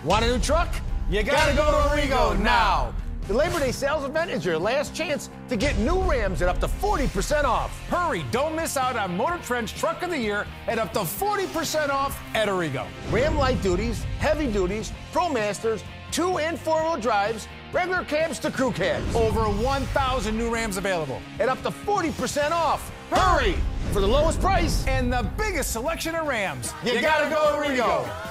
Want a new truck? You gotta go to Arrigo now. The Labor Day sales event is your last chance to get new Rams at up to 40% off. Hurry, don't miss out on Motor Trend's Truck of the Year at up to 40% off at Arrigo. Ram light duties, heavy duties, Pro Masters, 2- and 4-wheel drives, regular cabs to crew cabs. Over 1,000 new Rams available. At up to 40% off. Hurry! For the lowest price and the biggest selection of Rams. You gotta go to Arrigo.